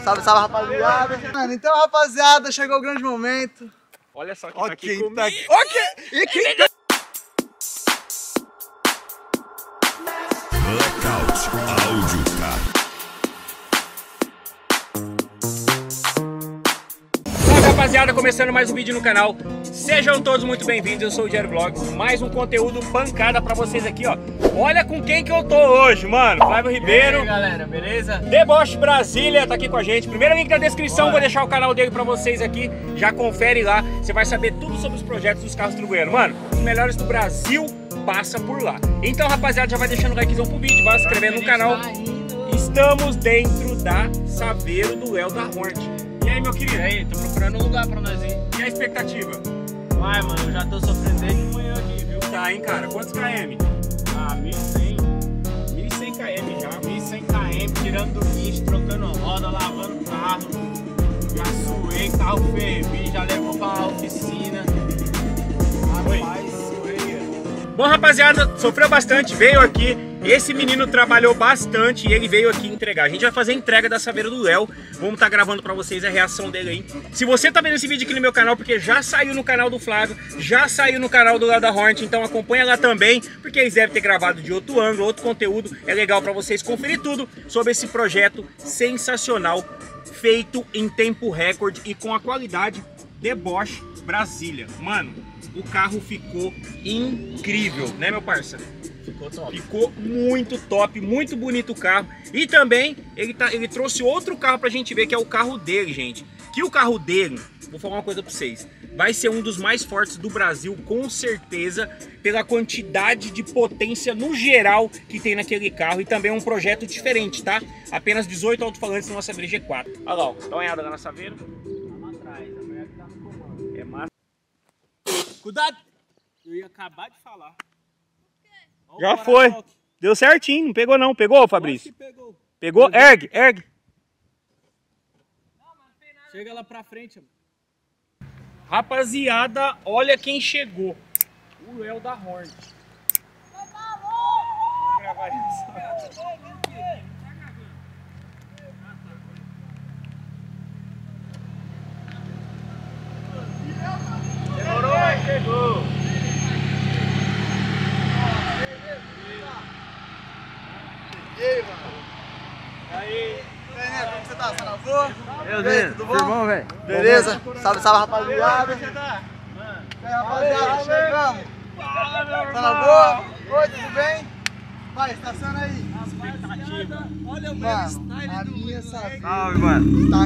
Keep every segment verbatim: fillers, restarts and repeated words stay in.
Salve, salve, rapaziada. Mano, então, rapaziada, chegou o grande momento. Olha só quem Ó, tá aqui quem comigo. tá aqui. Ó, quem... E quem tá... Blackout Áudio, tá? Fala, rapaziada, começando mais um vídeo no canal. Sejam todos muito bem-vindos, eu sou o Jerry Vlogs. Mais um conteúdo pancada pra vocês aqui, ó. Olha com quem que eu tô hoje, mano. Flávio Ribeiro. E aí, galera, beleza? Deboche Brasília tá aqui com a gente. Primeiro link na descrição, Bora. vou deixar o canal dele pra vocês aqui. Já confere lá, você vai saber tudo sobre os projetos dos carros Trueno. Mano, os melhores do Brasil passa por lá. Então, rapaziada, já vai deixando o likezão pro vídeo, vai se inscrevendo no canal. Estamos dentro da Saveiro do Léo da Hornet. E aí, meu querido? E aí, tô procurando um lugar pra nós ir. E a expectativa? Vai, mano, eu já tô sofrendo desde manhã aqui, viu? Tá, hein, cara? Quantos km? Ah, mil e cem. mil e cem km já. mil e cem km, tirando do guincho, trocando roda, lavando carro. Já suei, carro fervi, já levou pra oficina. Rapaz, suei. Bom, rapaziada, sofreu bastante, veio aqui. Esse menino trabalhou bastante e ele veio aqui entregar. A gente vai fazer a entrega da Saveiro do Léo. Vamos estar gravando pra vocês a reação dele aí. Se você tá vendo esse vídeo aqui no meu canal, porque já saiu no canal do Flávio, já saiu no canal do Léo da Hornet, então acompanha lá também, porque eles devem ter gravado de outro ângulo, outro conteúdo. É legal pra vocês conferir tudo sobre esse projeto sensacional, feito em tempo recorde e com a qualidade Deboche Brasília. Mano, o carro ficou incrível, né, meu parceiro? Ficou top. Ficou muito top, muito bonito o carro. E também ele, tá, ele trouxe outro carro pra gente ver, que é o carro dele, gente. Que o carro dele, vou falar uma coisa pra vocês, vai ser um dos mais fortes do Brasil, com certeza, pela quantidade de potência no geral que tem naquele carro. E também é um projeto diferente, tá? Apenas dezoito alto-falantes na nossa Saveiro G quatro. Olha lá, ó, dá uma olhada lá na Saveiro. Vamos atrás, a mulher que tá no comando. É massa. Cuidado! Eu ia acabar de falar. Olha o Já para-choque. foi. Deu certinho, não pegou não. Pegou, Fabrício? Acho que pegou. Pegou? Ergue, ergue. Chega lá pra frente, mano. Rapaziada, olha quem chegou. O Léo da Hornet. Vou gravar isso. Demorou, mas chegou. E aí, mano? E aí? E aí, né? Como você tá? Você tá na boa? Meu E aí, tudo bom? velho? Beleza? Salve, salve, rapaziada. E aí, rapaziada, chegamos. Tá na boa? Oi, tudo bem? Vai, estaciona aí. Expectativa. Olha o meu style a minha Saveiro Salve, mano. está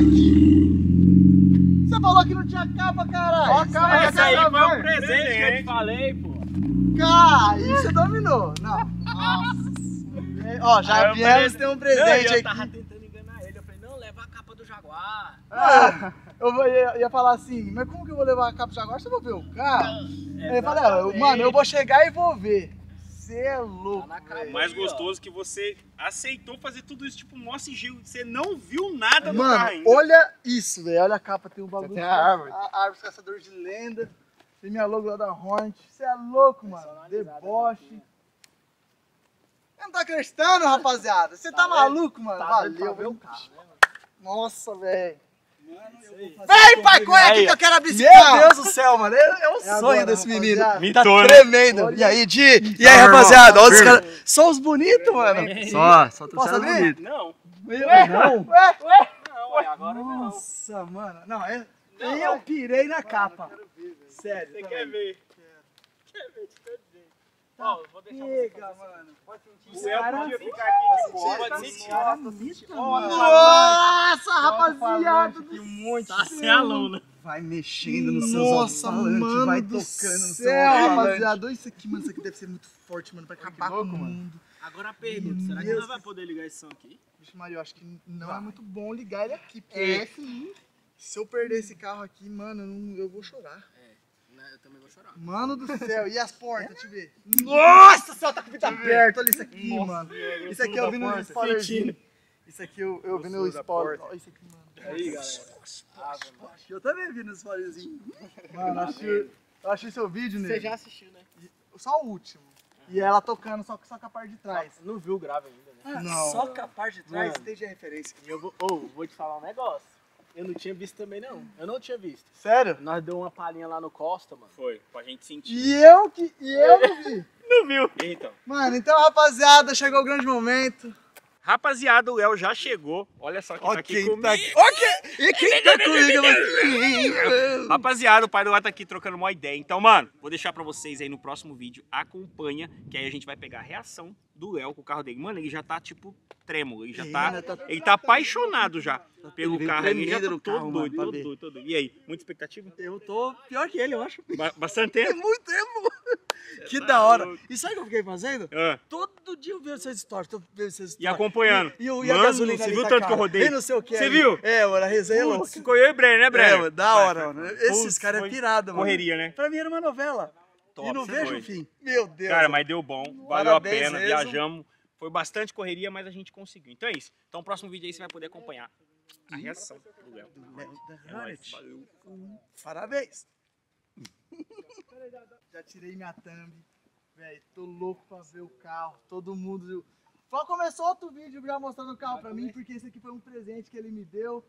aqui. Você falou que não tinha capa, caralho. Ó, a capa da Esse aí capa, foi um velho. presente que eu te falei, pô. Cara, aí você dominou. Não. Nossa. Ó, já Aí eu viemos falei- ter um Não, presente eu aqui. tava tentando enganar ele. Eu falei, não, leva a capa do Jaguar. Ah, eu vou- ia, ia falar assim, mas como que eu vou levar a capa de agora? Você vai ver o carro? Aí eu falei, ah, eu- mano, eu vou chegar e vou ver. Você é louco, Tá na cara. velho. Mais gostoso que você aceitou fazer tudo isso, tipo, mó sigilo. Você não viu nada do Mano, carro ainda. olha isso, velho. Olha a capa, tem um bagulho. Tem a árvore. A árvore caçador de lenda. Tem minha logo lá da Hornet. Você é louco, mano. Deboche. Eu não tô acreditando, rapaziada. Você tá, Tá vendo? maluco, mano? Tá Valeu, doido pra ver velho. o carro, né, mano? Nossa, velho. Vem, Vem, pai, corre aqui Aí, que eu quero abrir esse Meu carro. Deus do céu, mano. É, é o É sonho agora, desse menino. rapaziada. Mitou, Tá né? tremendo. E aí, Di? E aí, irmão. rapaziada? Olha os Firme. caras. Só os bonitos, mano. Só, só tô Posso sendo abrir? bonito. Não. Ué, não. Ué, ué. Não, é agora não. Nossa, mano. Não, é. Eu pirei na capa. Sério. Você também. quer ver? Quer ver de todo jeito. Ó, eu vou deixar você Pega, mano. O Léo Cara, podia ficar aqui de boa. Pode Pode sentir. sentir. Cara, bonita, Ó, mano. tá Nossa, rapaziada. um monte. Tá sem aluna. Vai mexendo nos seus Nossa, alto-falantes, mano vai do tocando no seu céu, alto-falante. rapaziada. Olha isso aqui, mano. Isso aqui deve ser muito forte, mano. Vai acabar louco, com o mano. mundo. Agora a pergunta, será que Deus. nós vai poder ligar esse som aqui? Vixe, Maria, eu acho que não é muito bom ligar ele aqui. Porque É, sim. se eu perder esse carro aqui, mano, eu, não- eu vou chorar. Né, eu também vou chorar. Mano do céu. E as portas, deixa eu ver. Nossa, só tá com fita aberta. Olha isso aqui, mano. Isso aqui eu vi no spoilerzinho. Isso aqui eu, eu vi no spoiler. Olha isso aqui, mano. Aí, galera. Ave Maria. Eu também vi no spoilerzinho. Mano, acho, eu achei seu vídeo, né? Você já assistiu, né? Só o último. E ela tocando só, só com a parte de trás. Não viu o grave ainda, né? Não. Só com a parte de trás Mano. tem de referência. E eu vou, oh, vou te falar um negócio. Eu não tinha visto também, não. Eu não tinha visto. Sério? Nós deu uma palhinha lá no Costa, mano. Foi, pra gente sentir. E eu que. E eu não vi. Não viu? Então. Mano, então, rapaziada, chegou o grande momento. Rapaziada, o Léo já chegou. Olha só quem tá aqui comigo. aqui. Ok! E quem tá comigo? Mas... Rapaziada, o pai do Léo tá aqui trocando uma ideia. Então, mano, vou deixar pra vocês aí no próximo vídeo. Acompanha, que aí a gente vai pegar a reação do Léo com o carro dele. Mano, ele já tá, tipo, trêmulo. Ele já tá... Ele tá apaixonado já pelo carro. Ele já tá todo doido, todo doido, todo doido. E aí, muita expectativa? Eu tô pior que ele, eu acho. Ba- Bastante tempo? Muito tempo. Que da hora. E sabe o que eu fiquei fazendo? Ah. Todo dia eu vejo essas histórias, tô vendo essas E histórias. acompanhando. E, e, o- e a Mano, gasolina você ali viu tá tanto que eu cara. rodei? E não sei o que. Você aí. viu? É, mano, a resenha é louca. Putz, ficou eu e o Brenner, né, É, Brenner? mano, da hora, mano. Esses Putz, caras é foi pirado, mano. Correria, né? Pra mim era uma novela. Top, e não cê é vejo o doido. fim. Meu Deus. Cara, mano. mas deu bom, valeu a Parabéns pena, mesmo. viajamos. Foi bastante correria, mas a gente conseguiu. Então é isso. Então, no próximo vídeo aí você vai poder acompanhar a reação do Léo. Léo da É nóis, Hornet. valeu. Parabéns. Já tirei minha thumb. Véi, tô louco pra ver o carro. Todo mundo... Só começou outro vídeo já mostrando o carro pra mim, porque esse aqui foi um presente que ele me deu.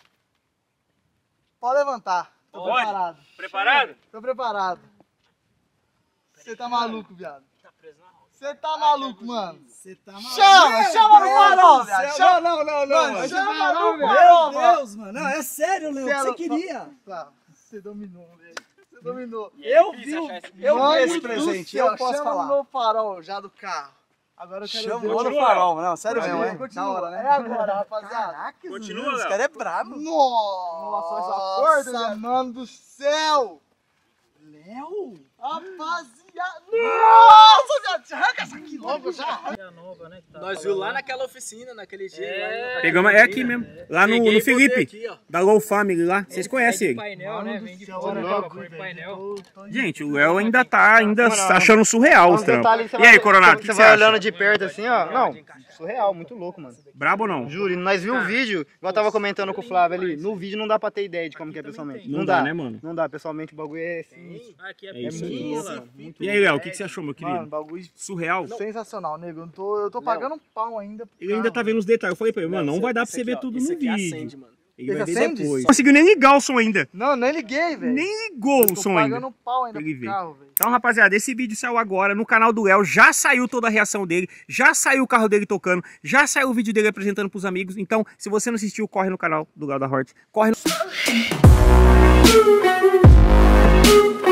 Pode levantar. Tô Pode? preparado. Preparado? Tô preparado. Você tá maluco, viado. Tá preso na roda. Você tá maluco, mano. Você tá maluco. Chama, chama no farol, Deus do viado. céu. Chama. Não, não, não, Mano, mano. chama no Meu farol, mano. Deus, mano. Não, é sério, Léo. O que Cê é você louco. queria? Tá, você dominou, velho. Você dominou. Eu difícil vi, o- achar esse eu vi Mano esse do presente. céu, Eu posso chama falar. no farol já do carro. Agora eu quero Chama ver. no Continua, farol. Não, sério Continua, mesmo, é? continua. Da hora, né? É agora, rapaziada. Caraca, Continua, mano, Léo. Esse cara é brabo. Nossa, Nossa, essa cor, né? mano do céu. Léo? Rapaziada. Nossa, viado. Arranca essa aqui logo já. Nós viu lá naquela oficina, naquele dia. lá no- Pegamos, é aqui mesmo. Lá no, Peguei no e botei Felipe, aqui, ó. da Low Family lá. Vocês conhecem ele. Painel, né? Vem de céu, fora, olha né? logo, Foi velho. painel. Tô- tô- Gente, o Léo ainda tá ainda achando surreal os trampos. E aí, Coronado, o que Você você vai acha? olhando de perto assim, ó. Não, surreal, muito louco, mano. Brabo ou não? Juro, e nós vimos o vídeo, igual eu tava comentando com o Flávio ali, no vídeo não dá pra ter ideia de como que é pessoalmente. Não dá, né, mano? Não dá, pessoalmente o bagulho é sinistro. Aqui é, É isso aí. piscina, mano. E aí, Léo, o que que você achou, meu Mano, querido? bagulho Surreal? sensacional, nego. Eu tô, eu tô pagando um pau ainda. pro Ele ainda carro. tá vendo os detalhes. Eu falei pra ele, mano, não Esse- vai dar pra esse você aqui, ver ó, tudo esse no aqui vídeo. acende, mano. Ele vai Esse ver acende? depois. Não conseguiu nem ligar o som ainda. Não, nem liguei, velho. Nem ligou o Tô som pagando ainda. um pau ainda Pra ele pro ver. carro, velho. Então, rapaziada, esse vídeo saiu agora no canal do Léo. Já saiu toda a reação dele. Já saiu o carro dele tocando. Já saiu o vídeo dele apresentando pros amigos. Então, se você não assistiu, corre no canal do Léo da Hornet. Corre no...